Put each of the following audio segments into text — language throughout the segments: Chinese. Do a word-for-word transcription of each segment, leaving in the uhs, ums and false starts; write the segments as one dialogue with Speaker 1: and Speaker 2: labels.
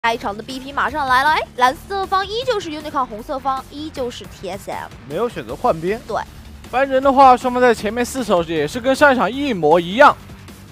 Speaker 1: 下一场的 B P 马上来了，哎，蓝色方依旧是 Unicorn， 红色方依旧是 T S M，
Speaker 2: 没有选择换边。
Speaker 1: 对，
Speaker 3: 班人的话，双方在前面四手也是跟上一场一模一样。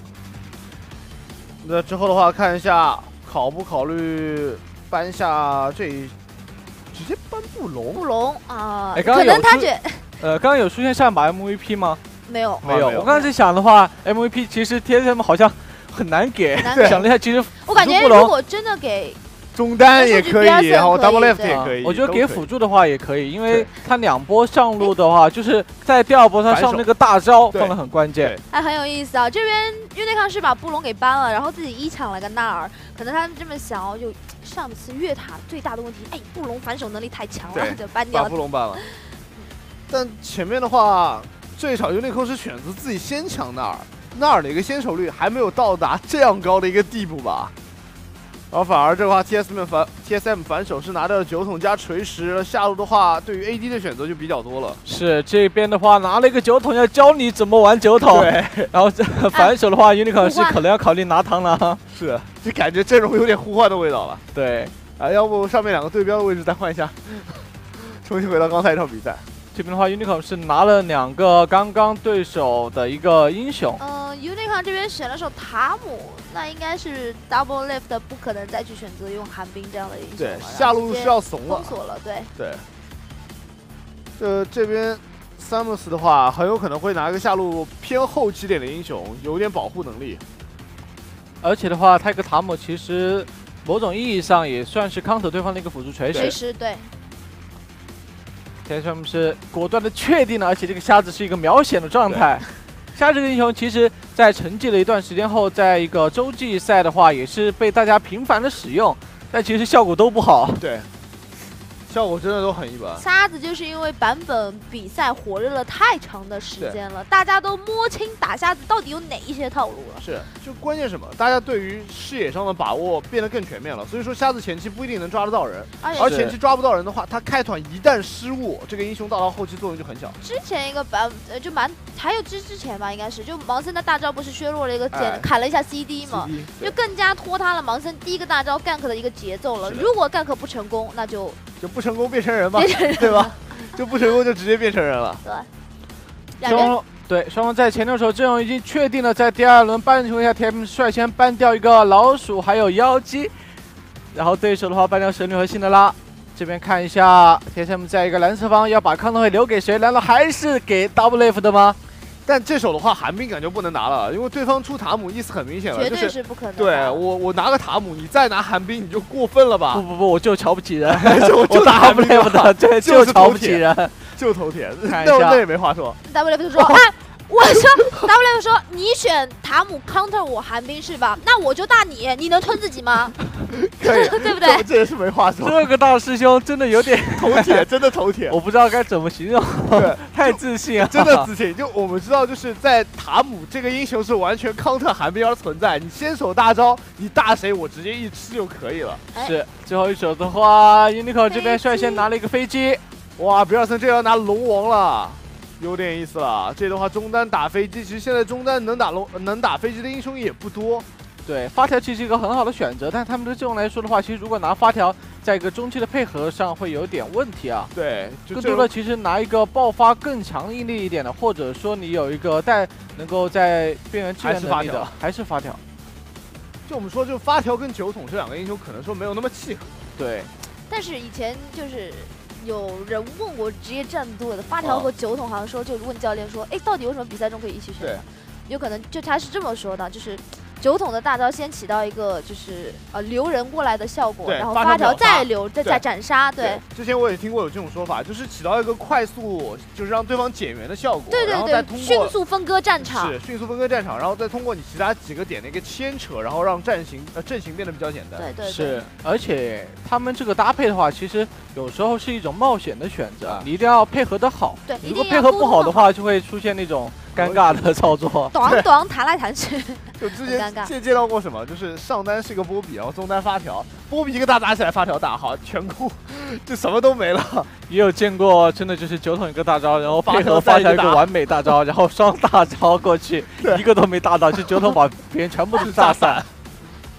Speaker 2: 那之后的话，看一下考不考虑搬下这一，直接搬布隆。
Speaker 1: 布隆啊，
Speaker 3: 哎，
Speaker 1: 可能他觉
Speaker 3: 呃，刚刚有出现上把 M V P 吗？
Speaker 1: 没有，
Speaker 3: 没有。我刚才在想的话 ，M V P 其实 T S M 好像很难给。想了一下，其实
Speaker 1: 我感觉如果真的给。
Speaker 2: 中单也可以，然后 double left 也可以。
Speaker 3: 我觉得给辅助的话也可以，因为他两波上路的话，就是在第二波他上那个大招放的很关键。
Speaker 1: 哎，很有意思啊！这边 Unicorn 是把布隆给搬了，然后自己一抢了个纳尔，可能他这么想，就上次越塔最大的问题，哎，布隆反手能力太强了，就搬掉了。
Speaker 2: 把布隆搬了。但前面的话，这一场 Unicorn 是选择自己先抢纳尔，纳尔的一个先手率还没有到达这样高的一个地步吧。 然后反而这个话 ，T S M 反 T S M 反手是拿到了九桶加锤石，下路的话对于 A D 的选择就比较多了。
Speaker 3: 是这边的话拿了一个九桶，要教你怎么玩九桶。对，然后这反手的话、啊、，Unicorn 是可能要考虑拿螳螂。
Speaker 2: 是，就感觉阵容有点互换的味道了。
Speaker 3: 对，
Speaker 2: 啊，要不上面两个对标的位置再换一下，重新回到刚才一场比赛。
Speaker 3: 这边的话 ，Unicorn 是拿了两个刚刚对手的一个英雄。
Speaker 1: 嗯、呃、，Unicorn 这边选了手塔姆，那应该是 double left， 不可能再去选择用寒冰这样的英雄了。
Speaker 2: 对，下路是要怂了，
Speaker 1: 封锁了，对。
Speaker 2: 对。这这边 Samus 的话，很有可能会拿一个下路偏后期点的英雄，有点保护能力。
Speaker 3: 而且的话，他一个塔姆其实某种意义上也算是 counter 对方的一个辅助锤石。
Speaker 1: 锤石对。
Speaker 3: T S M 是果断的确定了，而且这个瞎子是一个秒险的状态。瞎这个英雄其实，在沉寂了一段时间后，在一个洲际赛的话，也是被大家频繁的使用，但其实效果都不好。
Speaker 2: 对，效果真的都很一般。
Speaker 1: 瞎子就是因为版本比赛火热了太长的时间了，大家都摸清打瞎子到底有哪一些套路了。
Speaker 2: 是，就关键什么？大家对于视野上的把握变得更全面了，所以说瞎子前期不一定能抓得到人，而前期抓不到人的话，他开团一旦失误，这个英雄到到后期作用就很小。
Speaker 1: 之前一个版呃就蛮还有之之前吧，应该是就盲僧的大招不是削弱了一个减、哎、砍了一下 C D 嘛， C D 就更加拖塌了盲僧第一个大招 gank 的一个节奏了。如果 gank 不成功，那就
Speaker 2: 就不成功变成人吧，对吧？就不成功就直接变成人了。
Speaker 1: 对，
Speaker 3: 双对双方在前六手阵容已经确定了，在第二轮搬的情况下 ，T M 率先搬掉一个老鼠还有妖姬，然后对手的话搬掉神女和辛德拉。这边看一下 T S M 在一个蓝色方要把康特会留给谁？难道还是给 double left 的吗？
Speaker 2: 但这手的话，寒冰感就不能拿了，因为对方出塔姆意思很明显了，
Speaker 1: 绝对是不可能。
Speaker 2: 对我，我拿个塔姆，你再拿寒冰，你就过分了吧？
Speaker 3: 不不不，我就瞧不起人，
Speaker 2: 就就
Speaker 3: 打寒冰的，对，就瞧不起人，
Speaker 2: 就头铁，
Speaker 3: 那
Speaker 2: 那也没话说。
Speaker 1: double left 说，哎，我说 double left 说你选塔姆 counter 我寒冰是吧？那我就大你，你能吞自己吗？
Speaker 2: 可以，
Speaker 1: 对不对？
Speaker 2: 这也是没话说。
Speaker 3: 这个大师兄真的有点
Speaker 2: 头铁，真的头铁，
Speaker 3: 我不知道该怎么形容。
Speaker 2: 对，
Speaker 3: 太自信了，
Speaker 2: 真的自信。就我们知道，就是在塔姆这个英雄是完全 counter 寒冰而存在，你先手大招，你大谁我直接一吃就可以了。
Speaker 3: 是最后一手的话 ，Unicorn 这边率先拿了一个飞机，
Speaker 2: 哇，比尔森这要拿龙王了。 有点意思了，这的话中单打飞机，其实现在中单能打龙能打飞机的英雄也不多。
Speaker 3: 对，发条其实是一个很好的选择，但他们的阵容来说的话，其实如果拿发条，在一个中期的配合上会有点问题啊。
Speaker 2: 对，
Speaker 3: 更多的其实拿一个爆发更强硬力一点的，或者说你有一个带能够在边缘支援能力的，还是发条。
Speaker 2: 就我们说，就发条跟九桶这两个英雄可能说没有那么契合。
Speaker 3: 对，
Speaker 1: 但是以前就是。 有人问过职业战队的发条和九桶，好像说就问教练说，哎，到底为什么比赛中可以一起选呢？有可能就他是这么说的，就是九桶的大招先起到一个就是呃留人过来的效果，然后发条再留再再斩杀。对，
Speaker 2: 之前我也听过有这种说法，就是起到一个快速，就是让对方减员的效果。
Speaker 1: 对对对，迅速分割战场。
Speaker 2: 是迅速分割战场，然后再通过你其他几个点的一个牵扯，然后让战型呃阵型变得比较简单。
Speaker 1: 对对。
Speaker 3: 是，而且他们这个搭配的话，其实有时候是一种冒险的选择，你一定要配合得好。
Speaker 1: 对，
Speaker 3: 如果配合不好的话，就会出现那种。 尴尬的操作，
Speaker 1: 短短弹来弹去，
Speaker 2: 就之前见见到过什么，就是上单是个波比，然后中单发条，波比一个大打起来，发条大，好全哭，就什么都没了。
Speaker 3: 也有见过，真的就是九桶一个大招，然后配合发条一个完美大招，然后双大招过去，一个都没打到，就九桶把别人全部都炸散。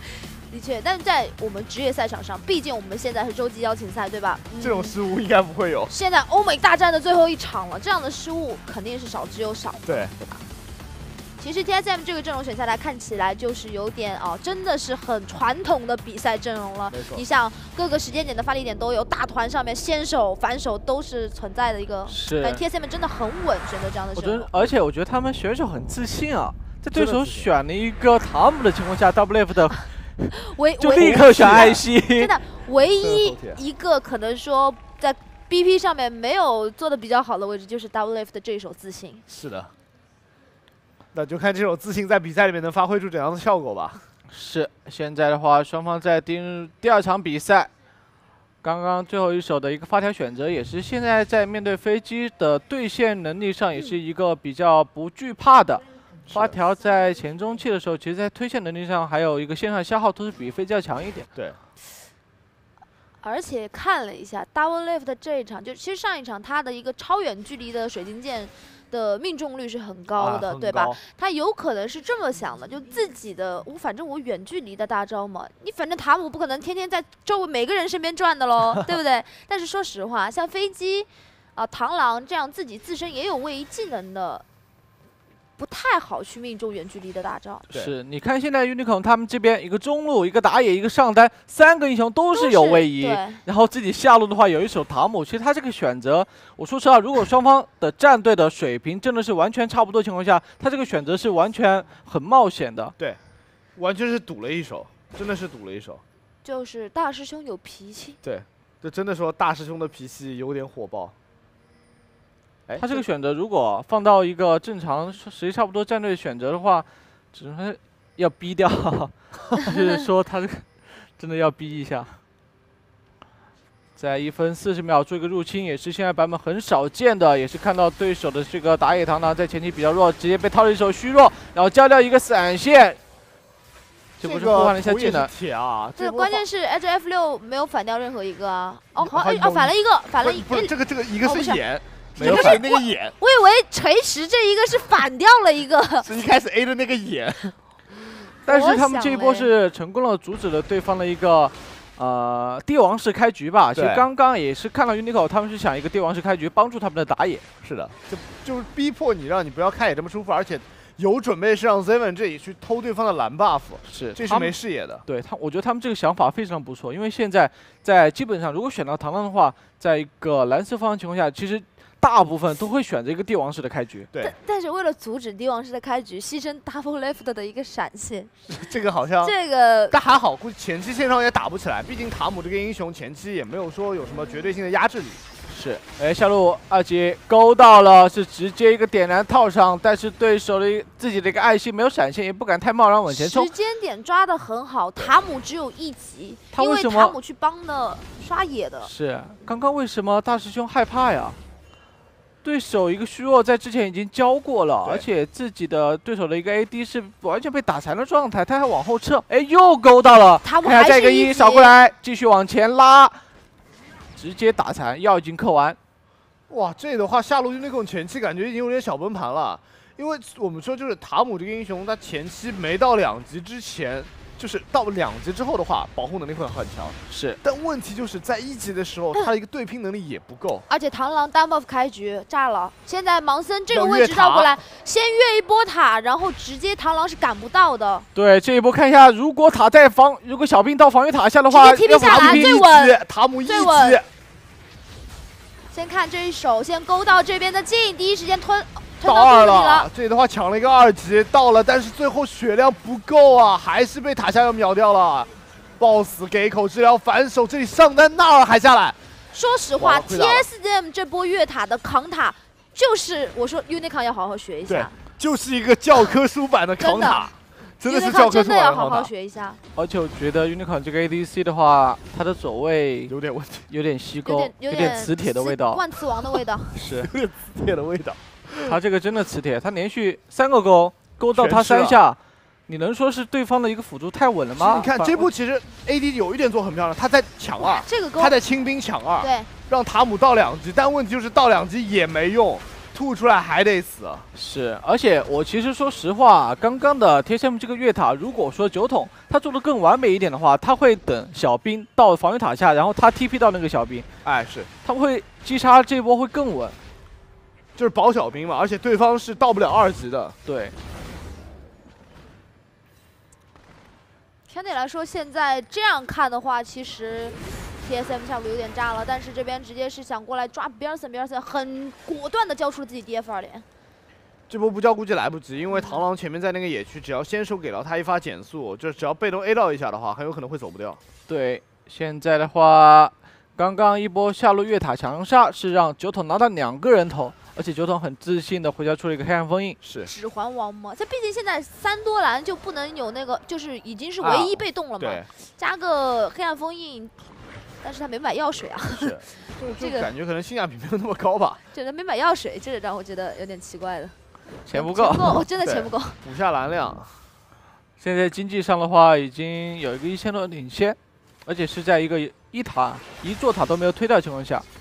Speaker 1: 的确，但是在我们职业赛场上，毕竟我们现在是洲际邀请赛，对吧？嗯、
Speaker 2: 这种失误应该不会有。
Speaker 1: 现在欧美大战的最后一场了，这样的失误肯定是少之又少，
Speaker 2: 对
Speaker 1: 对吧？其实 T S M 这个阵容选下来，看起来就是有点哦，真的是很传统的比赛阵容了。你想各个时间点的发力点都有，大团上面先手、反手都是存在的一个。
Speaker 3: 是。
Speaker 1: 但 T S M 真的很稳，选择这样的阵容。
Speaker 3: 而且我觉得他们选手很自信啊，在对手选了一个塔姆的情况下 ，W F 的
Speaker 1: 唯
Speaker 3: 就立刻选艾希。
Speaker 1: 真的，唯一一个可能说在 B P 上面没有做的比较好的位置，就是 W F 的这一手自信。
Speaker 2: 是的。那就看这种自信在比赛里面能发挥出怎样的效果吧。
Speaker 3: 是，现在的话，双方在进入第二场比赛，刚刚最后一手的一个发条选择，也是现在在面对飞机的对线能力上，也是一个比较不惧怕的。发条在前中期的时候，其实在推线能力上还有一个线上消耗都是比飞机要强一点。
Speaker 2: 对。
Speaker 1: 而且看了一下 Double Lift 的这一场，就其实上一场他的一个超远距离的水晶剑的命中率是很高的，
Speaker 2: 啊、
Speaker 1: 对吧？他有可能是这么想的，就自己的我反正我远距离的大招嘛，你反正塔姆不可能天天在周围每个人身边转的喽，对不对？但是说实话，像飞机啊、呃、螳螂这样自己自身也有位移技能的。不太好去命中远距离的大招。
Speaker 3: 是，你看现在 Unicorn 他们这边一个中路，一个打野，一个上单，三个英雄都是有位移，然后自己下路的话有一手塔姆。其实他这个选择，我说实话，如果双方的战队的水平真的是完全差不多情况下，他这个选择是完全很冒险的。
Speaker 2: 对，完全是赌了一手，真的是赌了一手。
Speaker 1: 就是大师兄有脾气。
Speaker 2: 对，就真的说大师兄的脾气有点火爆。
Speaker 3: 他这个选择如果放到一个正常实力差不多战队选择的话，只能要逼掉，就是说他这个真的要逼一下。在一分四十秒做一个入侵，也是现在版本很少见的，也是看到对手的这个打野螳螂在前期比较弱，直接被套了一手虚弱，然后交掉一个闪现，这不是互换了一下技能。
Speaker 2: 铁啊！
Speaker 1: 这关键是 H F 六没有反掉任何一个啊。哦，好，哎，哦，反了一个，反了一
Speaker 2: 个。这个这个一个是眼。
Speaker 3: 没有反
Speaker 2: 那个眼，
Speaker 1: 我以为锤石这一个是反掉了一个，
Speaker 2: 是一开始 A 的那个眼。
Speaker 3: 但是他们这一波是成功了阻止了对方的一个呃帝王式开局吧。其实刚刚也是看到 Unicorn 他们是想一个帝王式开局帮助他们的打野。
Speaker 2: 是的，就就是逼迫你让你不要开野这么舒服，而且有准备是让 Zeven 这里去偷对方的蓝 buff，
Speaker 3: 是
Speaker 2: 这是没视野的。
Speaker 3: 对他，我觉得他们这个想法非常不错，因为现在在基本上如果选到螳螂的话，在一个蓝色方的情况下，其实。大部分都会选择一个帝王式的开局，
Speaker 2: 对。
Speaker 1: 但但是为了阻止帝王式的开局，牺牲 Double Left 的一个闪现，
Speaker 2: 这个好像
Speaker 1: 这个，
Speaker 2: 但还好，估计前期线上也打不起来，毕竟塔姆这个英雄前期也没有说有什么绝对性的压制力。
Speaker 3: 是，哎，下路二级勾到了，是直接一个点燃套上，但是对手的自己的一个艾希没有闪现，也不敢太贸然往前冲。
Speaker 1: 时间点抓得很好，塔姆只有一级，
Speaker 3: 他为什么
Speaker 1: 因为塔姆去帮的刷野的。
Speaker 3: 是，刚刚为什么大师兄害怕呀？对手一个虚弱，在之前已经教过了，而且自己的对手的一个 A D 是完全被打残的状态，他还往后撤，哎，又勾到了，
Speaker 1: 他
Speaker 3: 看下再一个一扫过来，继续往前拉，直接打残，药已经嗑完。
Speaker 2: 哇，这的话下路那种前期感觉已经有点小崩盘了，因为我们说就是塔姆这个英雄，他前期没到两级之前。就是到两级之后的话，保护能力会很强。
Speaker 3: 是，
Speaker 2: 但问题就是在一级的时候，他的一个对拼能力也不够。
Speaker 1: 而且螳螂单 buff 开局炸了，现在盲僧这个位置绕过来，先越一波塔，然后直接螳螂是赶不到的。
Speaker 3: 对，这一波看一下，如果塔在防，如果小兵到防御塔下的话，
Speaker 1: 直接 T P 下来最稳，
Speaker 2: 塔姆一级。
Speaker 1: 先看这一手，先勾到这边的近，第一时间吞。
Speaker 2: 到二了，这里的话抢了一个二级到了，但是最后血量不够啊，还是被塔下要秒掉了。boss 给一口治疗反手，这里上单纳尔还下来。
Speaker 1: 说实话 ，T S M 这波越塔的扛塔，就是我说 Unicorn 要好好学一下，
Speaker 2: 对，就是一个教科书版的扛塔，真的是教科书版的扛塔。
Speaker 1: 真的要好好学一下。
Speaker 3: 而且我觉得 Unicorn 这个 A D C 的话，它的走位
Speaker 2: 有点问题，
Speaker 3: 有点吸钩，有点磁铁的味道，
Speaker 1: 万磁王的味道，
Speaker 3: 是
Speaker 2: 有点磁铁的味道。
Speaker 3: 他这个真的磁铁，他连续三个勾勾到他三下，你能说是对方的一个辅助太稳了吗？
Speaker 2: 你看这步其实 A D 有一点做很漂亮，他在抢二，
Speaker 1: 这个勾
Speaker 2: 他在清兵抢二，
Speaker 1: 对，
Speaker 2: 让塔姆到两级，但问题就是到两级也没用， 吐出来还得死。
Speaker 3: 是，而且我其实说实话，刚刚的 T S M 这个越塔，如果说酒桶他做的更完美一点的话，他会等小兵到防御塔下，然后他 T P 到那个小兵，
Speaker 2: 哎，是，
Speaker 3: 他会击杀这一波会更稳。
Speaker 2: 就是保小兵嘛，而且对方是到不了二级的。
Speaker 3: 对。
Speaker 1: 相对来说，现在这样看的话，其实 T S M 下路有点炸了，但是这边直接是想过来抓比尔森，比尔森很果断的交出了自己 D F 二连。
Speaker 2: 这波不交估计来不及，因为螳螂前面在那个野区，只要先手给到他一发减速，就只要被动 A 到一下的话，很有可能会走不掉。
Speaker 3: 对，现在的话，刚刚一波下路越塔强杀是让酒桶拿到两个人头。而且酒桶很自信的回家出了一个黑暗封印，
Speaker 2: 是
Speaker 1: 指环王嘛？这毕竟现在三多蓝就不能有那个，就是已经是唯一被动了嘛，
Speaker 2: 啊、
Speaker 1: 加个黑暗封印，但是他没买药水啊。
Speaker 2: 是，
Speaker 1: 这个
Speaker 2: 感觉可能性价比没有那么高吧。
Speaker 1: 这人没买药水，这个让我觉得有点奇怪的。
Speaker 3: 钱不够，
Speaker 1: 钱不够，真的钱不够。
Speaker 2: 补下蓝量，
Speaker 3: 现在经济上的话已经有一个一千多领先，而且是在一个一塔一座塔都没有推掉的情况下。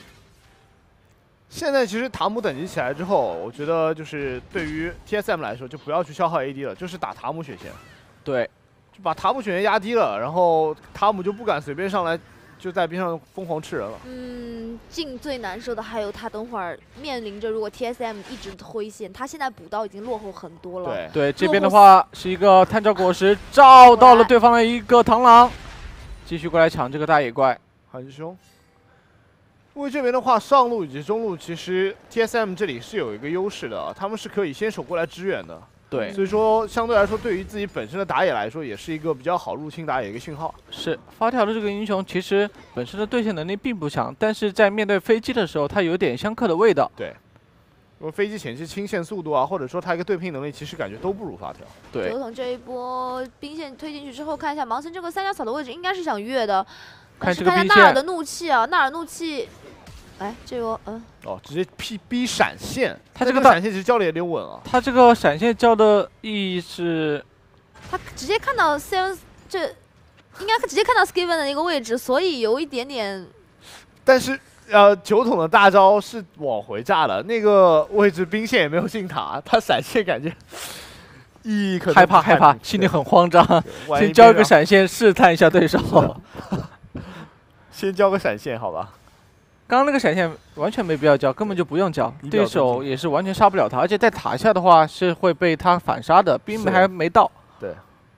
Speaker 2: 现在其实塔姆等级起来之后，我觉得就是对于 T S M 来说，就不要去消耗 A D 了，就是打塔姆血线。
Speaker 3: 对，
Speaker 2: 就把塔姆血线压低了，然后塔姆就不敢随便上来，就在边上疯狂吃人了。
Speaker 1: 嗯，进最难受的还有他等会儿面临着，如果 T S M 一直挥线，他现在补刀已经落后很多了。
Speaker 2: 对
Speaker 3: 对，这边的话是一个探照果实照到了对方的一个螳螂，继续过来抢这个大野怪，
Speaker 2: 很凶。因为这边的话，上路以及中路其实 T S M 这里是有一个优势的，他们是可以先手过来支援的。
Speaker 3: 对，
Speaker 2: 所以说相对来说，对于自己本身的打野来说，也是一个比较好入侵打野一个信号。
Speaker 3: 是发条的这个英雄，其实本身的对线能力并不强，但是在面对飞机的时候，他有点相克的味道。
Speaker 2: 对，因为飞机前期清线速度啊，或者说他一个对拼能力，其实感觉都不如发条。
Speaker 3: 对，
Speaker 1: 酒桶这一波兵线推进去之后，看一下盲僧这个三角草的位置，应该是想越的。但是看一下纳尔的怒气啊，纳尔怒气。哎，这个嗯，
Speaker 2: 哦，直接逼逼闪现，
Speaker 3: 他这个
Speaker 2: 闪现其实交的有点稳啊。
Speaker 3: 他这个闪现交的意义是，
Speaker 1: 他直接看到 Seven 这，应该直接看到 Skiven 的一个位置，所以有一点点。
Speaker 2: 但是呃，酒桶的大招是往回炸的，那个位置兵线也没有进塔，他闪现感觉意义可能
Speaker 3: 害怕害怕，心里很慌张，先交一个闪现试探一下对手，
Speaker 2: 先交个闪现好吧。
Speaker 3: 刚刚那个闪现完全没必要交，根本就不用交，对手也是完全杀不了他，而且在塔下的话是会被他反杀的，兵还没到。
Speaker 2: 对。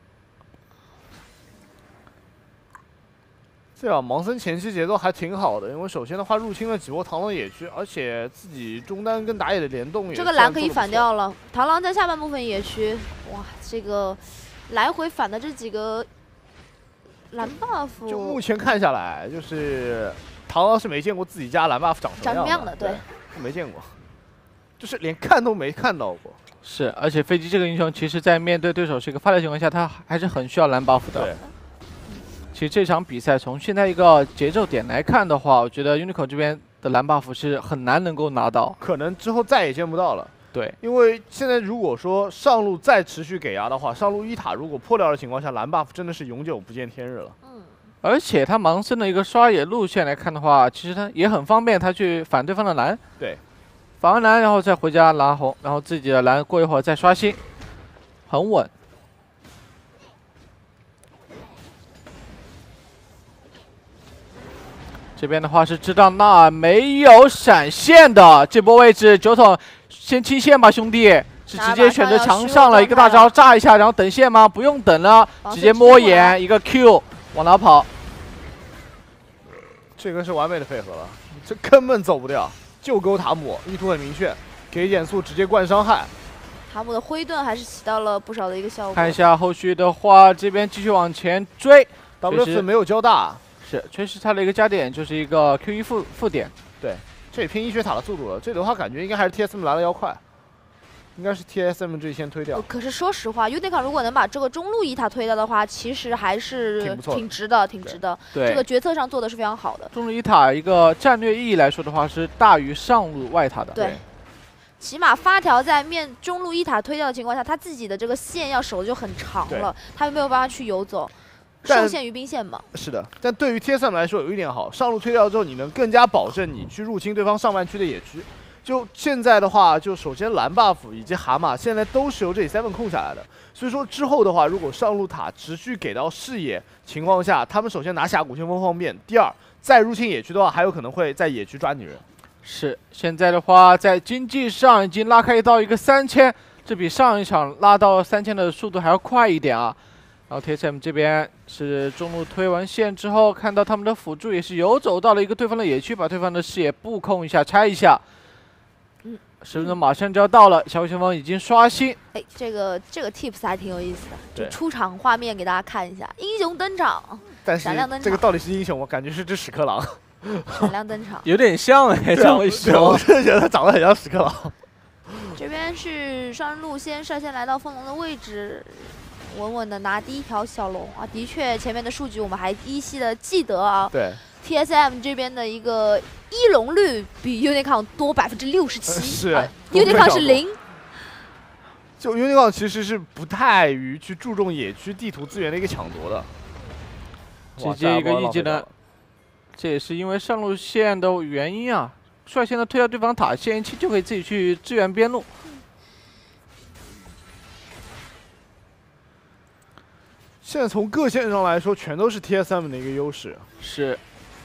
Speaker 2: 这样盲僧前期节奏还挺好的，因为首先的话入侵了几波螳螂野区，而且自己中单跟打野的联动也。
Speaker 1: 这个蓝可以反掉了，螳螂在下半部分野区，哇，这个来回反的这几个蓝 buff，
Speaker 2: 就目前看下来就是。螳螂是没见过自己家蓝 buff 长什么样的，
Speaker 1: 对，
Speaker 2: 没见过，就是连看都没看到过。
Speaker 3: 是，而且飞机这个英雄，其实在面对对手是一个发条情况下，他还是很需要蓝 buff 的。
Speaker 2: 对。
Speaker 3: 其实这场比赛从现在一个节奏点来看的话，我觉得 Uniqlo 这边的蓝 buff 是很难能够拿到，
Speaker 2: 可能之后再也见不到了。
Speaker 3: 对，
Speaker 2: 因为现在如果说上路再持续给压的话，上路一塔如果破掉的情况下，蓝 buff 真的是永久不见天日了。
Speaker 1: 嗯。
Speaker 3: 而且他盲僧的一个刷野路线来看的话，其实他也很方便，他去反对方的蓝，
Speaker 2: 对，
Speaker 3: 反完蓝然后再回家拿红，然后自己的蓝过一会儿再刷新，很稳。这边的话是知道那没有闪现的，这波位置酒桶先清线吧，兄弟。是直接选择强上了一个大招炸一下，然后等线吗？不用等了，直接摸眼一个 Q 往哪跑？
Speaker 2: 这个是完美的配合了，这根本走不掉，就勾塔姆，意图很明确，给减速直接灌伤害。
Speaker 1: 塔姆的灰盾还是起到了不少的一个效果。
Speaker 3: 看一下后续的话，这边继续往前追
Speaker 2: ，W 四没有交大，
Speaker 3: 是确实它的一个加点就是一个 Q 一负负点。
Speaker 2: 对，这也偏医学塔的速度了，这里的话感觉应该还是 T S M 来的要快。应该是 T S M 这先推掉。
Speaker 1: 可是说实话 ，Uniqlo 如果能把这个中路一塔推掉的话，其实还是挺值的，挺值的。
Speaker 3: 对，
Speaker 1: 这个决策上做的是非常好的。
Speaker 3: 中路一塔一个战略意义来说的话，是大于上路外塔的。
Speaker 1: 对，起码发条在面中路一塔推掉的情况下，他自己的这个线要守的就很长了，他又没有办法去游走，受限于兵线嘛。
Speaker 2: 是的，但对于 T S M 来说有一点好，上路推掉之后，你能更加保证你去入侵对方上半区的野区。 就现在的话，就首先蓝 buff 以及蛤蟆现在都是由这里 seven 控下来的，所以说之后的话，如果上路塔持续给到视野情况下，他们首先拿峡谷先锋方便，第二再入侵野区的话，还有可能会在野区抓女人。
Speaker 3: 是，现在的话在经济上已经拉开到一个三千，这比上一场拉到三千的速度还要快一点啊。然后 T S M 这边是中路推完线之后，看到他们的辅助也是游走到了一个对方的野区，把对方的视野布控一下，拆一下。十分钟马上就要到了，小虎前锋已经刷新。
Speaker 1: 哎，这个这个 tips 还挺有意思的，
Speaker 2: 对
Speaker 1: 就出场画面给大家看一下，英雄登场，
Speaker 2: 但是
Speaker 1: 闪亮登场
Speaker 2: 这个到底是英雄吗？感觉是只屎壳郎，
Speaker 1: 闪亮登场。
Speaker 3: 有点像哎，这样一说，
Speaker 2: 我真的觉得他长得很像屎壳郎。
Speaker 1: 这边是上路先率先来到风龙的位置，稳稳的拿第一条小龙啊！的确，前面的数据我们还依稀的记得啊。
Speaker 2: 对
Speaker 1: ，T S M 这边的一个一龙率比 Unicorn 多百分之六十七，
Speaker 2: 是
Speaker 1: 啊 Unicorn 是零。
Speaker 2: 就 Unicorn 其实是不太于去注重野区地图资源的一个抢夺的，
Speaker 3: 直接一个一技能，这也是因为上路线的原因啊，率先的推到对方塔，线一期就可以自己去支援边路。
Speaker 2: 现在从各线上来说，全都是 T S M 的一个优势。
Speaker 3: 是，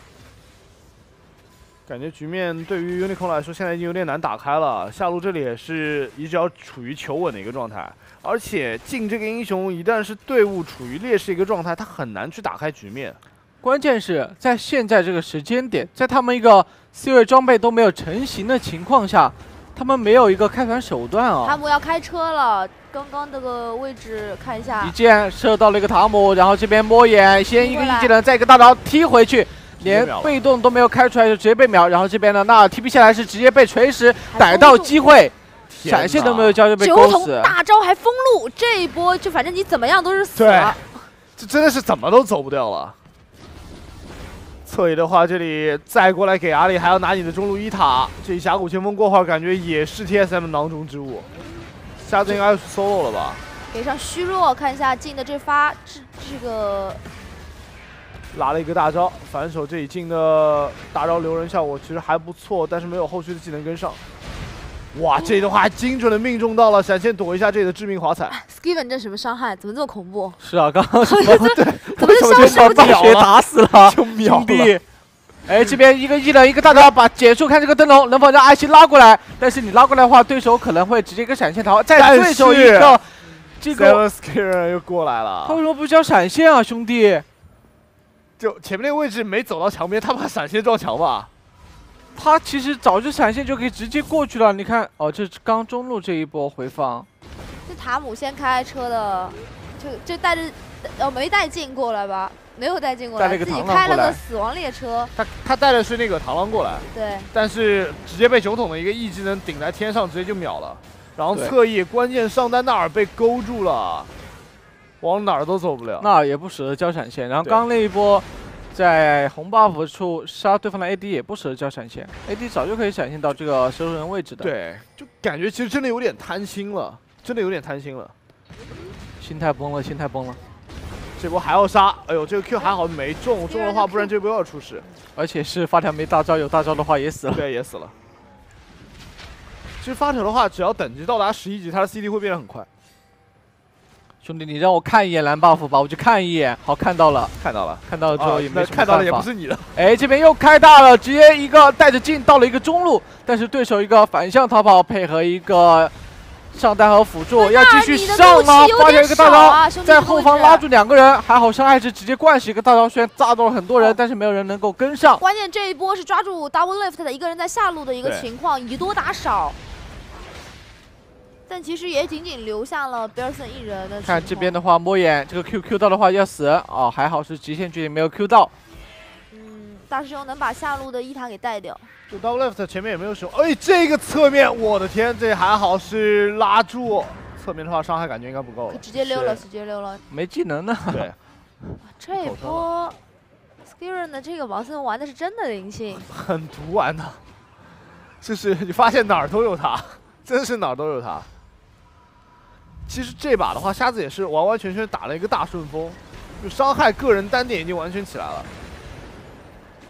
Speaker 2: 感觉局面对于 Unicorn 来说，现在已经有点难打开了。下路这里也是一直要处于求稳的一个状态，而且进这个英雄，一旦是队伍处于劣势一个状态，他很难去打开局面。
Speaker 3: 关键是在现在这个时间点，在他们一个 C 位装备都没有成型的情况下，他们没有一个开团手段啊。
Speaker 1: 塔姆要开车了，刚刚这个位置看一下，
Speaker 3: 一箭射到了一个塔姆，然后这边摸眼，先一个一技能，再一个大招踢回去。连被动都没有开出来就直接被秒，然后这边呢，那 T P 下来是直接被锤石逮到机会，闪现都没有交就被勾死。
Speaker 1: 九筒大招还封路，这一波就反正你怎么样都是死了。
Speaker 2: 这真的是怎么都走不掉了。侧翼的话，这里再过来给阿里，还要拿你的中路一塔。这一峡谷前锋过后，感觉也是 T S M 囊中之物。下次应该是 solo 了吧？
Speaker 1: 给上虚弱，看一下进的这发这这个。
Speaker 2: 拉了一个大招，反手这一进的大招留人效果其实还不错，但是没有后续的技能跟上。哇，这的话还精准的命中到了，闪现躲一下这里的致命华彩。
Speaker 1: Skiven 这什么伤害？怎么这么恐怖？
Speaker 3: 是啊，刚刚什么
Speaker 1: 对，怎么消失不
Speaker 3: 暴雪打死了，
Speaker 2: 就秒了。
Speaker 3: 哎，这边一个一人一个大招把减速，看这个灯笼能否让艾希拉过来？但是你拉过来的话，对手可能会直接一个闪现逃。再对手一个这个
Speaker 2: Skiven 又过来了，
Speaker 3: 他为什么不交闪现啊，兄弟？
Speaker 2: 就前面那个位置没走到墙边，他怕闪现撞墙吧？
Speaker 3: 他其实早就闪现就可以直接过去了。你看，哦，这是刚中路这一波回放，
Speaker 1: 这塔姆先开车的，就就带着，呃，没带进过来吧？没有带进过来，自己开了个死亡列车。
Speaker 2: 他他带的是那个螳螂过来，
Speaker 1: 对，
Speaker 2: 但是直接被九筒的一个 E 技能顶在天上，直接就秒了。然后侧翼关键上单纳尔被勾住了。往哪儿都走不了，
Speaker 3: 那也不舍得交闪现。然后刚那一波，在红 buff 处杀对方的 A D 也不舍得交闪现 ，A D 早就可以闪现到这个射手人位置的。
Speaker 2: 对，就感觉其实真的有点贪心了，真的有点贪心了，
Speaker 3: 心态崩了，心态崩了。
Speaker 2: 这波还要杀，哎呦，这个 Q 还好没中，中的话不然这波要出事。
Speaker 3: 而且是发条没大招，有大招的话也死了。
Speaker 2: 对，也死了。其实发条的话，只要等级到达十一级，他的 C D 会变得很快。
Speaker 3: 兄弟，你让我看一眼蓝 buff 吧，我就看一眼。好，看到了，
Speaker 2: 看到了，
Speaker 3: 看到了之后也没什么办法。
Speaker 2: 看到了也不是你的。
Speaker 3: 哎，这边又开大了，直接一个带着进到了一个中路，但是对手一个反向逃跑，配合一个上单和辅助，要继续上吗？发现一个大招，在后方拉住两个人，还好伤害值直接灌洗一个大招，虽然炸到了很多人，但是没有人能够跟上。
Speaker 1: 关键这一波是抓住 double lift 的一个人在下路的一个情况，以多打少。但其实也仅仅留下了 Belson 一人的。
Speaker 3: 看这边的话，摸眼这个 Q Q 到的话要死哦，还好是极限距离没有 Q 到。
Speaker 1: 嗯，大师兄能把下路的一塔给带掉。
Speaker 2: 就 double left 前面也没有使用，哎，这个侧面，我的天，这还好是拉住。侧面的话伤害感觉应该不够了。
Speaker 1: 直接溜了，直接溜了。
Speaker 3: 没技能呢。
Speaker 2: 对。
Speaker 1: 这一波 Skiren 的这个王森玩的是真的灵性，
Speaker 2: 很毒玩的，就是你发现哪儿都有他，真是哪儿都有他。其实这把的话，瞎子也是完完全全打了一个大顺风，就伤害个人单点已经完全起来了。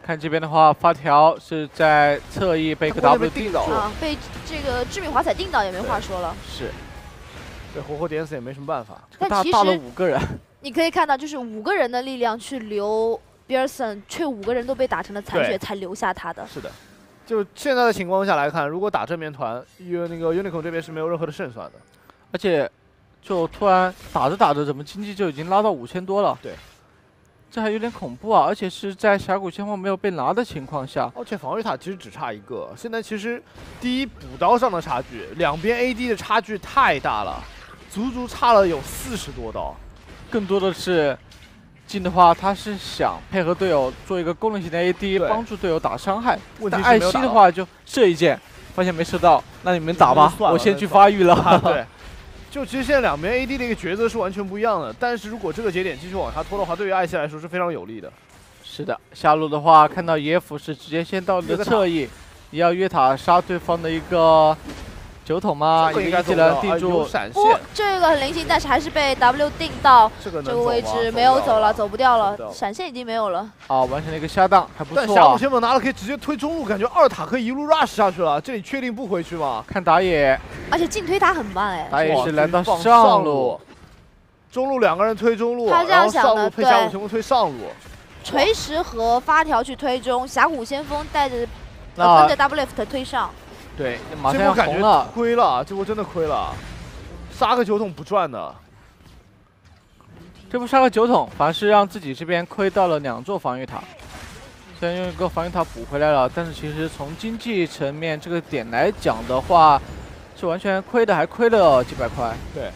Speaker 3: 看这边的话，发条是在侧翼被一个 W 定
Speaker 2: 倒
Speaker 1: 啊，被这个致命华彩定倒也没话说了。
Speaker 3: 是，
Speaker 2: 这活活点死也没什么办法。
Speaker 1: 但其
Speaker 3: 大大了
Speaker 1: 实
Speaker 3: 五个人，
Speaker 1: 你可以看到，就是五个人的力量去留 Beerson， 却五个人都被打成了残血，才留下他的。
Speaker 2: 是的，就现在的情况下来看，如果打正面团，U 那个 Unicorn 这边是没有任何的胜算的。
Speaker 3: 而且就突然打着打着，怎么经济就已经拉到五千多了？
Speaker 2: 对。
Speaker 3: 这还有点恐怖啊！而且是在峡谷先锋没有被拿的情况下，
Speaker 2: 而且防御塔其实只差一个。现在其实第一补刀上的差距，两边 A D 的差距太大了，足足差了有四十多刀。
Speaker 3: 更多的是进的话，他是想配合队友做一个功能型的 A D， 帮助队友打伤害。
Speaker 2: 问题
Speaker 3: 但艾希的话就射一箭，发现没射到，那你们打吧，我先去发育了。
Speaker 2: 对。 就其实现在两边 A D 的一个抉择是完全不一样的，但是如果这个节点继续往下拖的话，对于艾希来说是非常有利的。
Speaker 3: 是的，下路的话看到野辅是直接先到你的侧翼，也要越塔杀对方的一个酒桶吗？一个技能定住
Speaker 2: 闪现，
Speaker 1: 哦，这个很灵性，但是还是被 W 定到
Speaker 2: 这个
Speaker 1: 这个位置，没有走了，走不掉了，闪现已经没有了。
Speaker 3: 啊，完成了一个下档，还不错、啊。
Speaker 2: 但峡谷先锋拿了可以直接推中路，感觉二塔可以一路 rush 下去了，这里确定不回去吗？
Speaker 3: 看打野，
Speaker 1: 而且进推塔很慢哎，
Speaker 3: 打野是来到上路，
Speaker 2: 中路两个人推中路，
Speaker 1: 他这样想的，
Speaker 2: 配峡谷先锋推上路，
Speaker 1: 锤石和发条去推中，峡谷先锋带着呃跟着 W left 推上。
Speaker 3: 对，马上要红
Speaker 2: 了，亏了，这波真的亏了，杀个酒桶不赚的。
Speaker 3: 这波杀个酒桶，反而是让自己这边亏到了两座防御塔。虽然用一个防御塔补回来了，但是其实从经济层面这个点来讲的话，是完全亏的，还亏了几百块。
Speaker 2: 对。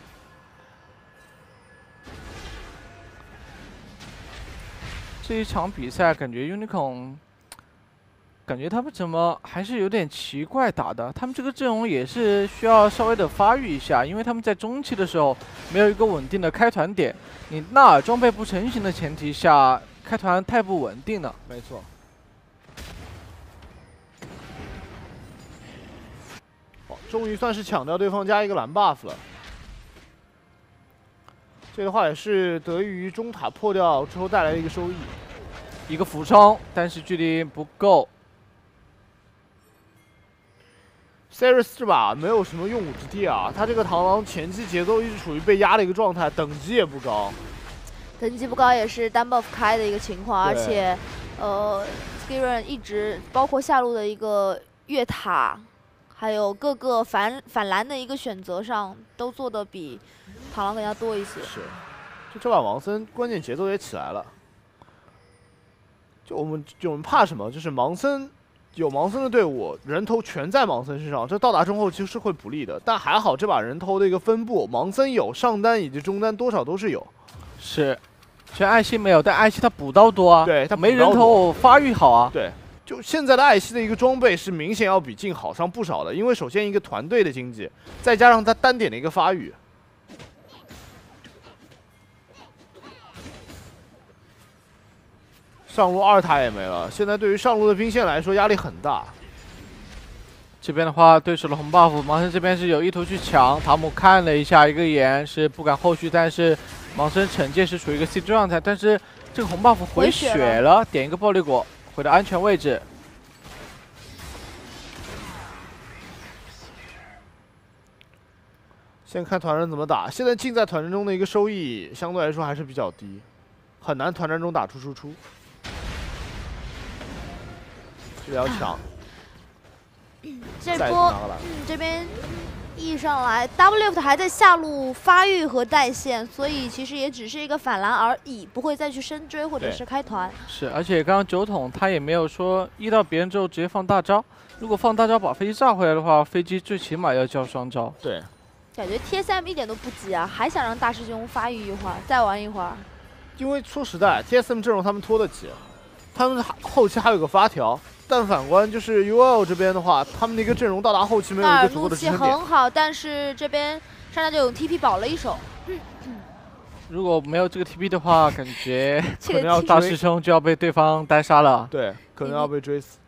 Speaker 3: 这一场比赛感觉 Unicorn。 感觉他们怎么还是有点奇怪打的？他们这个阵容也是需要稍微的发育一下，因为他们在中期的时候没有一个稳定的开团点。你纳尔装备不成型的前提下，开团太不稳定了。
Speaker 2: 没错。哦，终于算是抢掉对方家一个蓝 buff 了。这的话也是得益于中塔破掉之后带来的一个收益，
Speaker 3: 一个俯冲，但是距离不够。
Speaker 2: Seris 这把没有什么用武之地啊，他这个螳螂前期节奏一直处于被压的一个状态，等级也不高，
Speaker 1: 等级不高也是单 buff 开的一个情况，而且，呃 ，Skiren 一直包括下路的一个越塔，还有各个反反蓝的一个选择上，都做的比螳螂更加多一些。
Speaker 2: 是，就这把王森关键节奏也起来了，就我们就我们怕什么？就是盲僧。 有盲僧的队伍，人头全在盲僧身上，这到达中后期是会不利的。但还好这把人头的一个分布，盲僧有上单以及中单，多少都是有。
Speaker 3: 是，虽然艾希没有，但艾希他补刀多啊，
Speaker 2: 对他
Speaker 3: 没人头发育好啊。
Speaker 2: 对，就现在的艾希的一个装备是明显要比镜好上不少的，因为首先一个团队的经济，再加上他单点的一个发育。 上路二塔也没了，现在对于上路的兵线来说压力很大。
Speaker 3: 这边的话，对手的红 buff， 盲僧这边是有意图去抢。塔姆看了一下一个眼，是不敢后续，但是盲僧惩戒是处于一个 C 状态，但是这个红 buff 回血了，点一个暴力果，回到安全位置。
Speaker 2: 先看团战怎么打。现在竞在团战中的一个收益相对来说还是比较低，很难团战中打出输出。 这要抢，
Speaker 1: 这波嗯这边 E 上来 ，W 还在下路发育和带线，所以其实也只是一个反蓝而已，不会再去深追或者是开团。
Speaker 3: 是，而且刚刚酒桶他也没有说E到别人之后直接放大招，如果放大招把飞机炸回来的话，飞机最起码要交双招。
Speaker 2: 对，
Speaker 1: 感觉 T S M 一点都不急啊，还想让大师兄发育一会儿，再玩一会儿。
Speaker 2: 因为说实在 ，T S M 阵容他们拖得起，他们后期还有个发条。 但反观就是 U L 这边的话，他们的一个阵容到达后期没有一个足够的支撑点。
Speaker 1: 很好，但是这边上来就有 T P 保了一手。嗯嗯、
Speaker 3: 如果没有这个 T P 的话，感觉可能要大师兄就要被对方单杀了。
Speaker 2: 对，可能要被追死。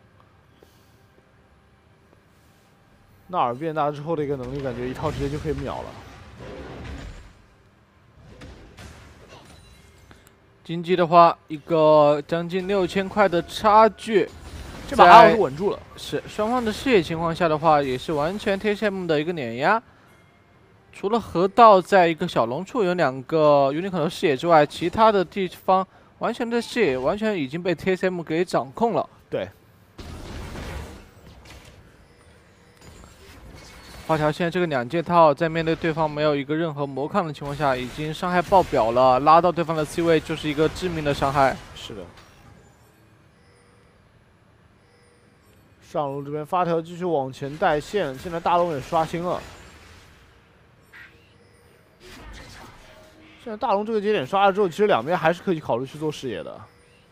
Speaker 2: 纳尔变大之后的一个能力，感觉一套直接就可以秒了。
Speaker 3: 经济的话，一个将近六千块的差距，
Speaker 2: 这把还好是稳住了。
Speaker 3: 是双方的视野情况下的话，也是完全 T S M 的一个碾压。除了河道在一个小龙处有两个 Unicorn 的视野之外，其他的地方完全的视野完全已经被 T S M 给掌控了。
Speaker 2: 对。
Speaker 3: 花条现在这个两件套，在面对对方没有一个任何魔抗的情况下，已经伤害爆表了，拉到对方的 C 位就是一个致命的伤害。
Speaker 2: 是的。上路这边发条继续往前带线，现在大龙也刷新了。现在大龙这个节点刷了之后，其实两边还是可以考虑去做视野的。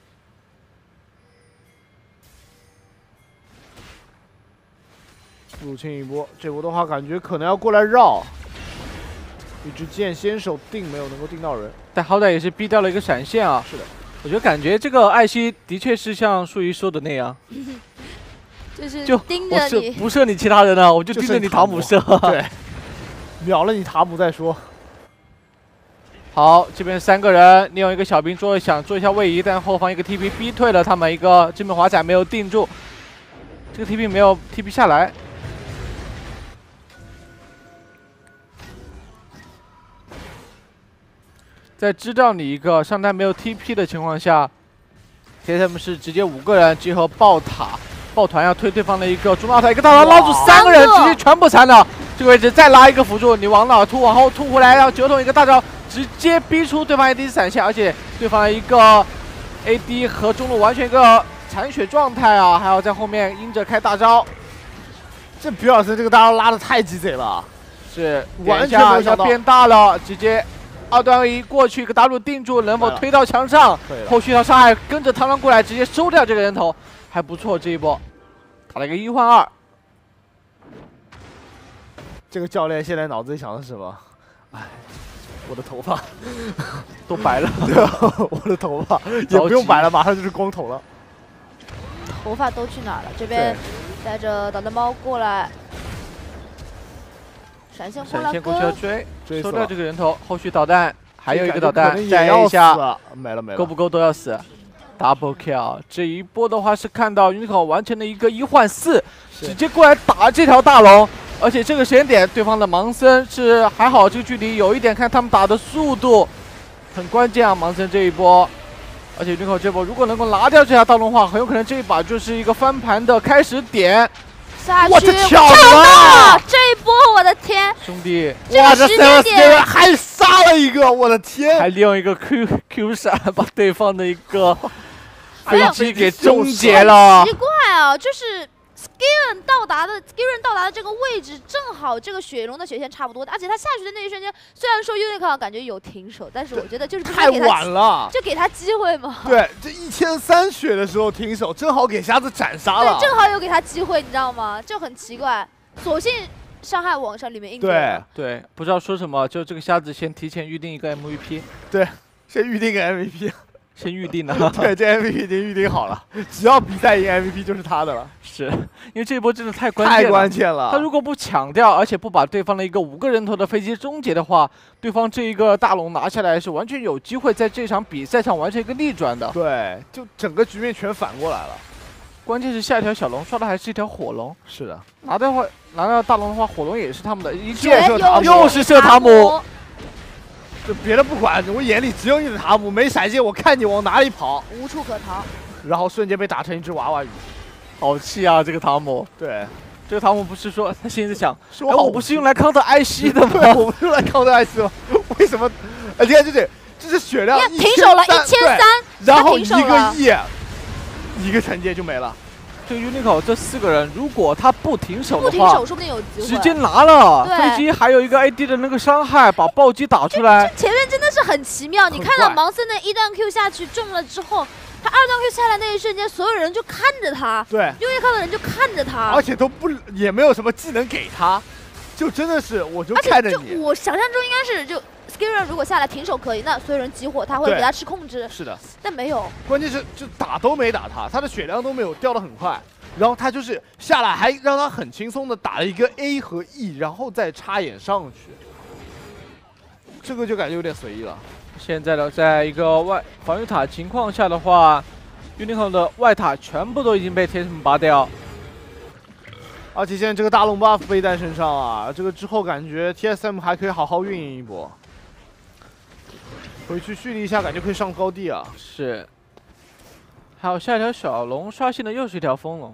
Speaker 2: 入侵一波，这波的话感觉可能要过来绕，一支剑先手定没有能够定到人，
Speaker 3: 但好歹也是逼掉了一个闪现啊。
Speaker 2: 是的，
Speaker 3: 我觉得感觉这个艾希的确是像树怡说的那样，
Speaker 1: 就是
Speaker 3: 就
Speaker 1: 盯着
Speaker 3: 我射
Speaker 1: 你，
Speaker 3: 不射你其他人了，我就盯着你塔姆射。
Speaker 2: 对，秒了你塔姆再说。
Speaker 3: 好，这边三个人利用一个小兵做想做一下位移，但后方一个 T P 逼退了他们，一个致命华仔没有定住，这个 T P 没有 T P 下来。 在知道你一个上单没有 T P 的情况下 ，T S M 是直接五个人结合爆塔、爆团要推对方的一个中大塔，一个大塔捞住三个人，直接全部残了。这个位置再拉一个辅助，你往哪突？往后突回来，让九筒一个大招直接逼出对方 A D 闪现，而且对方的一个 A D 和中路完全一个残血状态啊，还要在后面阴着开大招。
Speaker 2: 这比尔森这个大招拉的太鸡贼了，
Speaker 3: 是
Speaker 2: 完全没有想到
Speaker 3: 变大了，直接。 二段位移过去，一个 W 定住，能否推到墙上？后续的伤害跟着螳螂过来，直接收掉这个人头，还不错。这一波打了一个一换二。
Speaker 2: 这个教练现在脑子里想的是什么？哎，我的头发
Speaker 3: 都白了，
Speaker 2: 对吧？我的头发也不用白了，马上就是光头了。
Speaker 1: 头发都去哪儿了？这边带着导弹猫过来。 闪现过来，
Speaker 3: 过去要追，
Speaker 2: 追
Speaker 3: 收掉这个人头。后续导弹还有一个导弹，
Speaker 2: 再
Speaker 3: 一下，
Speaker 2: 没了没了，
Speaker 3: 够不够都要死。Double kill， 这一波的话是看到 Unicorn 完成了一个一换四，直接过来打这条大龙。而且这个时间点，对方的盲僧是还好，这个距离有一点看他们打的速度很关键啊。盲僧这一波，而且 Unicorn 这波如果能够拿掉这条大龙的话，很有可能这一把就是一个翻盘的开始点。
Speaker 1: 下去，
Speaker 2: 我这巧了！
Speaker 1: 这一波，我的天，
Speaker 3: 兄弟，
Speaker 2: 哇，这 Seven 还杀了一个，我的天！
Speaker 3: 还利用一个 Q Q 闪把对方的一个飞机给终结了。
Speaker 1: 奇怪啊，就是 Skiren 到达的 Skiren 到达的这个位置，正好这个雪龙的血线差不多，而且他下去的那一瞬间，虽然说 Unicorn 感觉有停手，但是我觉得就是
Speaker 2: 太晚了，
Speaker 1: 就给他机会嘛。
Speaker 2: 对，这一千三血的时候停手，正好给瞎子斩杀了，
Speaker 1: 对，正好有给他机会，你知道吗？就很奇怪，索性伤害网上里面硬
Speaker 2: 对
Speaker 3: 对，不知道说什么，就这个瞎子先提前预定一个 M V P，
Speaker 2: 对，先预定个 M V P。
Speaker 3: 先预定了，
Speaker 2: 对，这 M V P 已经预定好了，只要比赛赢 M V P 就是他的了。
Speaker 3: 是因为这一波真的太关键了，
Speaker 2: 太关键了。
Speaker 3: 他如果不抢掉，而且不把对方的一个五个人头的飞机终结的话，对方这一个大龙拿下来是完全有机会在这场比赛上完成一个逆转的。
Speaker 2: 对，就整个局面全反过来了。
Speaker 3: 关键是下一条小龙刷的还是一条火龙。
Speaker 2: 是的，
Speaker 3: 拿到话拿到大龙的话，火龙也是他们的，一
Speaker 2: 箭射塔姆，
Speaker 3: 又是射塔姆。
Speaker 2: 就别的不管，我眼里只有你的塔姆，没闪现，我看你往哪里跑，
Speaker 1: 无处可逃，
Speaker 2: 然后瞬间被打成一只娃娃鱼，
Speaker 3: 好气啊！这个塔姆，
Speaker 2: 对，
Speaker 3: 这个塔姆不是说他心里想，
Speaker 2: 说、
Speaker 3: 哎、我不是用来康特艾希的吗？
Speaker 2: 我不是用来康特艾希吗？为什么？哎，你看这这这是血量
Speaker 1: 停手了，一千三，
Speaker 2: 然后一个亿，一个惩戒就没了。
Speaker 3: 这个 Unicorn 这四个人，如果他不停手的话，
Speaker 1: 不停手说不定有机会，
Speaker 3: 直接拿了飞机，还有一个 A D 的那个伤害，把暴击打出来。
Speaker 1: 前面真的是很奇妙，你看到盲僧的一段 Q 下去中了之后，他二段 Q 下来那一瞬间，所有人就看着他，
Speaker 2: 对
Speaker 1: ，Unicorn 的人就看着他，
Speaker 2: 而且都不也没有什么技能给他，就真的是我就看着你。
Speaker 1: 我想象中应该是就。Skiren 如果下来停手可以，那所有人激活，他会给他吃控制。
Speaker 2: 是的，
Speaker 1: 但没有。
Speaker 2: 关键是就打都没打他，他的血量都没有掉得很快，然后他就是下来还让他很轻松的打了一个 A 和 E， 然后再插眼上去，这个就感觉有点随意了。
Speaker 3: 现在的在一个外防御塔情况下的话 ，Unicorn 的外塔全部都已经被 T S M 拔掉。
Speaker 2: 而且现在这个大龙 buff 背在身上啊，这个之后感觉 T S M 还可以好好运营一波，回去蓄力一下，感觉可以上高地啊。
Speaker 3: 是，还有下一条小龙刷新的又是一条风龙，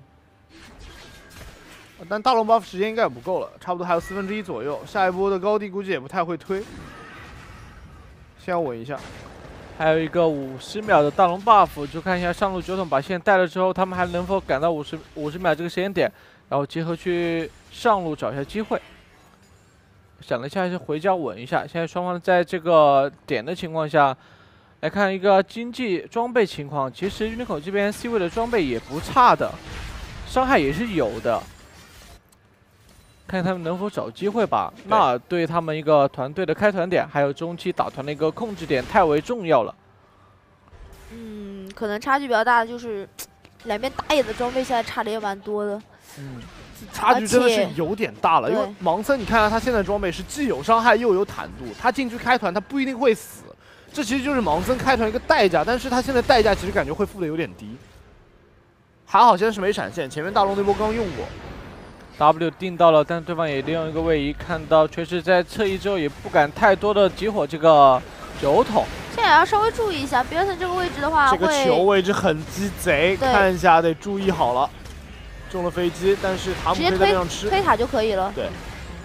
Speaker 2: 但大龙 buff 时间应该也不够了，差不多还有四分之一左右，下一波的高地估计也不太会推，先要稳一下。
Speaker 3: 还有一个五十秒的大龙 buff， 就看一下上路酒桶把线带了之后，他们还能否赶到五十五十秒这个时间点。 然后结合去上路找一下机会，想了一下是回家稳一下。现在双方在这个点的情况下，来看一个经济装备情况。其实 Unicorn 这边 C 位的装备也不差的，伤害也是有的。看他们能否找机会吧。那对他们一个团队的开团点，还有中期打团的一个控制点太为重要了。
Speaker 1: 嗯，可能差距比较大的就是两边打野的装备现在差的也蛮多的。
Speaker 2: 嗯，差距真的是有点大了，因为盲僧，你看看他现在装备是既有伤害又有坦度，他进去开团他不一定会死，这其实就是盲僧开团一个代价，但是他现在代价其实感觉会付的有点低。还好现在是没闪现，前面大龙那波刚用过
Speaker 3: ，W 定到了，但对方也利用一个位移，看到锤石在侧翼之后也不敢太多的激活这个酒桶。
Speaker 1: 现在也要稍微注意一下，比尔森这个位置的话，
Speaker 2: 这个球位置很鸡贼，看一下得注意好了。 中了飞机，但是塔姆可以在边上吃，
Speaker 1: 推塔就可以了。
Speaker 2: 对，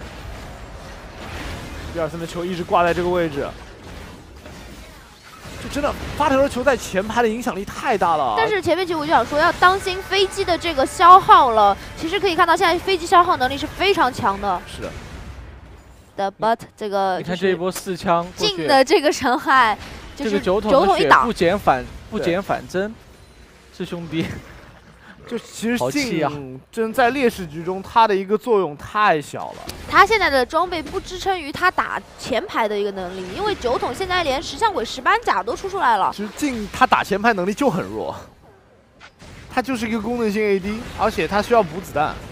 Speaker 2: 比尔森的球一直挂在这个位置，就真的发条的球在前排的影响力太大了。
Speaker 1: 但是前面其实我就想说，要当心飞机的这个消耗了。其实可以看到，现在飞机消耗能力是非常强的。
Speaker 2: 是的。
Speaker 1: 的 but 这个
Speaker 3: 你看这一波四枪
Speaker 1: 近的这个伤害，就是
Speaker 3: 这个酒
Speaker 1: 桶
Speaker 3: 的血不减反不减反增，是兄弟。
Speaker 2: 就其实
Speaker 3: 劲
Speaker 2: 啊，真在劣势局中，它的一个作用太小了。
Speaker 1: 他现在的装备不支撑于他打前排的一个能力，因为酒桶现在连石像鬼、石斑甲都出出来了。
Speaker 2: 其实劲他打前排能力就很弱，他就是一个功能性 A D， 而且他需要补子弹。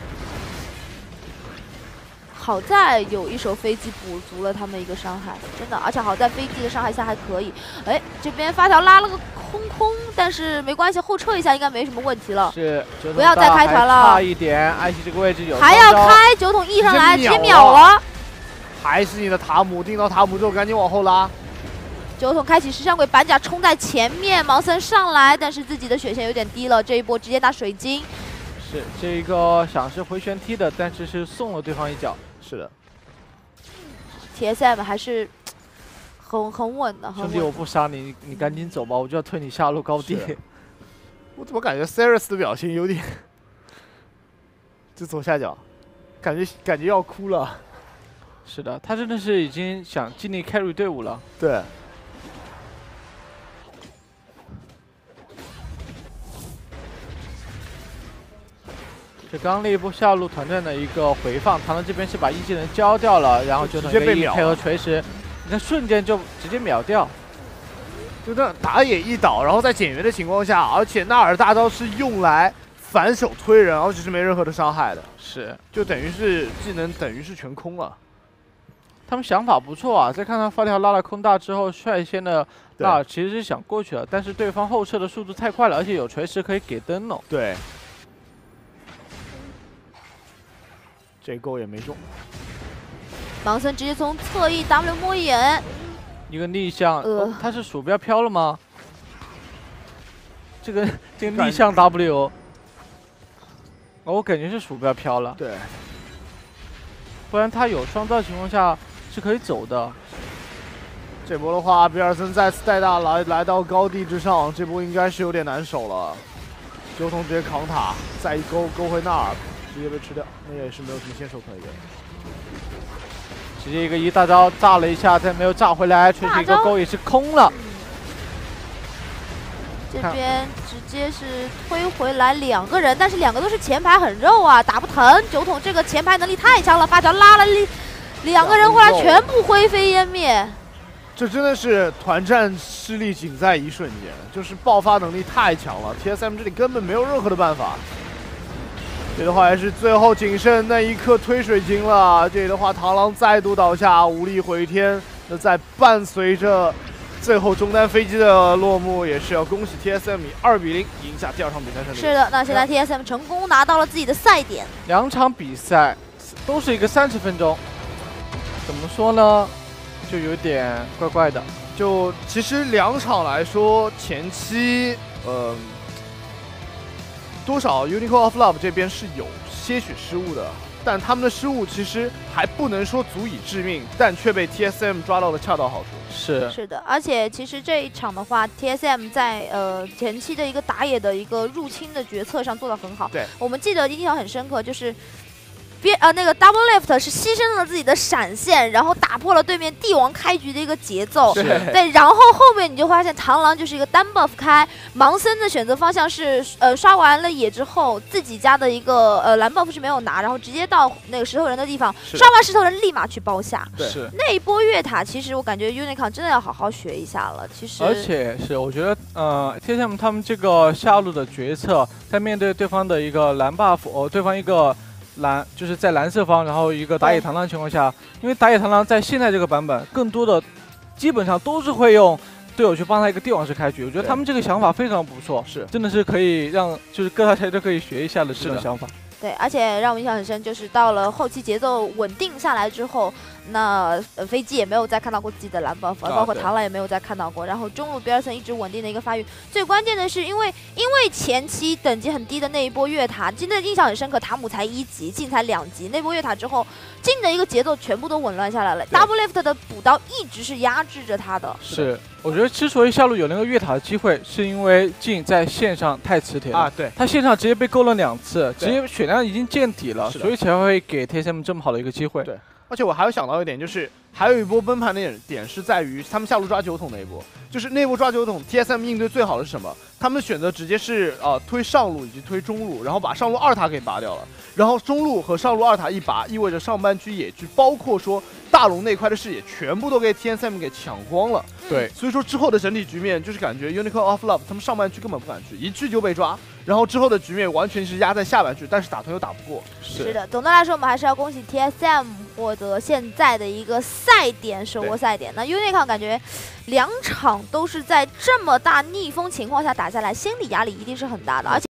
Speaker 1: 好在有一手飞机补足了他们一个伤害，真的，而且好在飞机的伤害下还可以。哎，这边发条拉了个空空，但是没关系，后撤一下应该没什么问题了。
Speaker 3: 是，
Speaker 1: 不要再开团了。
Speaker 3: 差一点，艾希这个位置有。
Speaker 1: 还要开，酒桶 E 上来，直接秒了。
Speaker 2: 还是你的塔姆，定到塔姆之后赶紧往后拉。
Speaker 1: 酒桶开启石像鬼板甲冲在前面，盲僧上来，但是自己的血线有点低了，这一波直接打水晶。
Speaker 3: 是这一个想是回旋踢的，但是是送了对方一脚。
Speaker 2: 是的
Speaker 1: ，T S M 还是很很稳的。
Speaker 3: 兄弟，我不杀你，你赶紧走吧，我就要推你下路高地。
Speaker 2: 我怎么感觉 Seris 的表情有点，就左下角，感觉感觉要哭了。
Speaker 3: 是的，他真的是已经想尽力 carry 队伍了。
Speaker 2: 对。
Speaker 3: 这刚那一波下路团战的一个回放，螳螂这边是把一技能交掉了，然后就直接被秒，配合锤石，你看瞬间就直接秒掉，
Speaker 2: 就那打野一倒，然后在减员的情况下，而且纳尔大招是用来反手推人，而且是没任何的伤害的，
Speaker 3: 是，
Speaker 2: 就等于是技能等于是全空了。
Speaker 3: 他们想法不错啊，在看到发条拉了空大之后，率先的纳尔其实是想过去了，但是对方后撤的速度太快了，而且有锤石可以给灯笼。
Speaker 2: 对。 这钩也没中，
Speaker 1: 盲僧直接从侧翼 W 摸眼，
Speaker 3: 一个逆向，呃哦、他是鼠标飘了吗？这个这个逆向 W， 哦，我感觉是鼠标飘了，
Speaker 2: 对，
Speaker 3: 不然他有双刀情况下是可以走的。
Speaker 2: 这波的话，比尔森再次带大来来到高地之上，这波应该是有点难守了。酒桶直接扛塔，再一勾勾回纳尔。 直接被吃掉，那也是没有什么先手可以的。
Speaker 3: 直接一个一大招炸了一下，但没有炸回来，锤石一个勾也是空了。
Speaker 1: 这边直接是推回来两个人，但是两个都是前排很肉啊，打不疼。酒桶这个前排能力太强了，发条拉了两个人过来，全部灰飞烟灭。
Speaker 2: 这真的是团战失利仅在一瞬间，就是爆发能力太强了 ，T S M 这里根本没有任何的办法。 这的话还是最后仅剩那一颗推水晶了。这里的话，螳螂再度倒下，无力回天。那在伴随着最后中单飞机的落幕，也是要恭喜 T S M 以二比零赢下第二场比赛胜利。
Speaker 1: 是的，那现在 T S M 成功拿到了自己的赛点。
Speaker 3: 两场比赛都是一个三十分钟，怎么说呢？就有点怪怪的。
Speaker 2: 就其实两场来说，前期呃多少 Unicorn of Love 这边是有些许失误的。 但他们的失误其实还不能说足以致命，但却被 T S M 抓到了恰到好处。
Speaker 3: 是
Speaker 1: 是的，而且其实这一场的话 ，T S M 在呃前期的一个打野的一个入侵的决策上做得很好。
Speaker 2: 对，
Speaker 1: 我们记得印象很深刻，就是别呃那个 Double Lift 是牺牲了自己的闪现，然后打破了对面帝王开局的一个节奏。对，然后后面你就发现螳螂就是一个单 buff 开，盲僧的选择方向是呃刷完了野之后，自己家的一个呃蓝 buff 是没有拿，然后直接到那个石头人的地方，刷完石头人立马去包下。
Speaker 2: 对，
Speaker 3: 是
Speaker 1: 那一波越塔，其实我感觉 Unicorn 真的要好好学一下了。其实，
Speaker 3: 而且是我觉得呃 T S M 他们这个下路的决策，在面对对方的一个蓝 buff， 哦，对方一个。 蓝就是在蓝色方，然后一个打野螳螂的情况下，因为打野螳螂在现在这个版本，更多的基本上都是会用队友去帮他一个帝王式开局。我觉得他们这个想法非常不错，是真的是可以让就是各大台都可以学一下的这种想法。
Speaker 1: 对，而且让我印象很深，就是到了后期节奏稳定下来之后，那、呃、飞机也没有再看到过自己的蓝 buff，、啊、包括螳螂也没有再看到过。然后中路比尔森一直稳定的一个发育，最关键的是因为因为前期等级很低的那一波越塔，真的印象很深刻，塔姆才一级，进才两级，那波越塔之后，进的一个节奏全部都紊乱下来了。Double Lift 的补刀一直是压制着他的。
Speaker 3: 是，我觉得之所以下路有那个越塔的机会，是因为进在线上太磁铁了
Speaker 2: 啊，对，
Speaker 3: 他线上直接被勾了两次，直接血量已经见底了，所以才会给 T S M 这么好的一个机会。
Speaker 2: 对。 而且我还有想到一点，就是还有一波崩盘的点点是在于他们下路抓九桶那一波，就是那波抓九桶 ，T S M 应对最好的是什么？他们选择直接是呃推上路以及推中路，然后把上路二塔给拔掉了，然后中路和上路二塔一拔，意味着上半区野区，包括说大龙那块的视野，全部都被 T S M 给抢光了。
Speaker 3: 对，
Speaker 2: 所以说之后的整体局面就是感觉 Unicorn of Love 他们上半区根本不敢去，一去就被抓。 然后之后的局面完全是压在下半区，但是打团又打不过。
Speaker 1: 是, 是的，总的来说，我们还是要恭喜 T S M 获得现在的一个赛点，手握赛点。那 Unicorn 感觉两场都是在这么大逆风情况下打下来，心理压力一定是很大的，而且。